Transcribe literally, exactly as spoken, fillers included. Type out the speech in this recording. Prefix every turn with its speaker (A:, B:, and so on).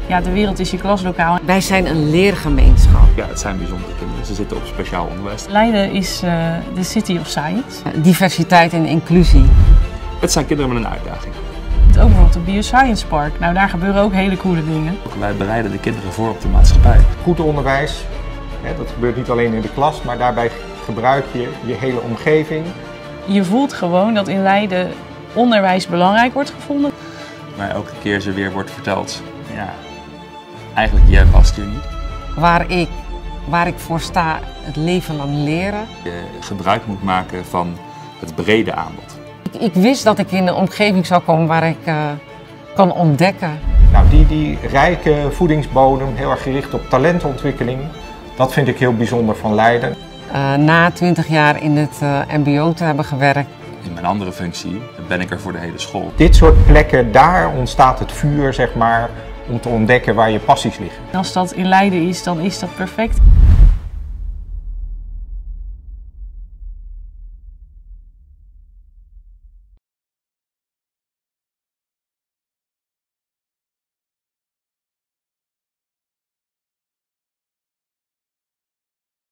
A: Ja, de wereld is je klaslokaal.
B: Wij zijn een leergemeenschap.
C: Ja, het zijn bijzondere kinderen. Ze zitten op speciaal onderwijs.
A: Leiden is uh, de City of Science.
B: Diversiteit en inclusie.
C: Het zijn kinderen met een uitdaging.
A: Ook bijvoorbeeld het Bioscience Park. Nou, daar gebeuren ook hele coole dingen.
C: Wij bereiden de kinderen voor op de maatschappij.
D: Goed onderwijs, hè, dat gebeurt niet alleen in de klas, maar daarbij gebruik je je hele omgeving.
A: Je voelt gewoon dat in Leiden onderwijs belangrijk wordt gevonden.
C: Maar elke keer ze weer wordt verteld, ja, eigenlijk jij past hier niet.
B: Waar ik, waar ik voor sta, het leven lang leren.
C: Je gebruik moet maken van het brede aanbod.
B: Ik, ik wist dat ik in een omgeving zou komen waar ik uh, kan ontdekken.
D: Nou, die, die rijke voedingsbodem, heel erg gericht op talentontwikkeling, dat vind ik heel bijzonder van Leiden.
B: Uh, na twintig jaar in het uh, mbo te hebben gewerkt.
C: In mijn andere functie ben ik er voor de hele school.
D: Dit soort plekken, daar ontstaat het vuur, zeg maar, om te ontdekken waar je passies liggen.
A: Als dat in Leiden is, dan is dat perfect.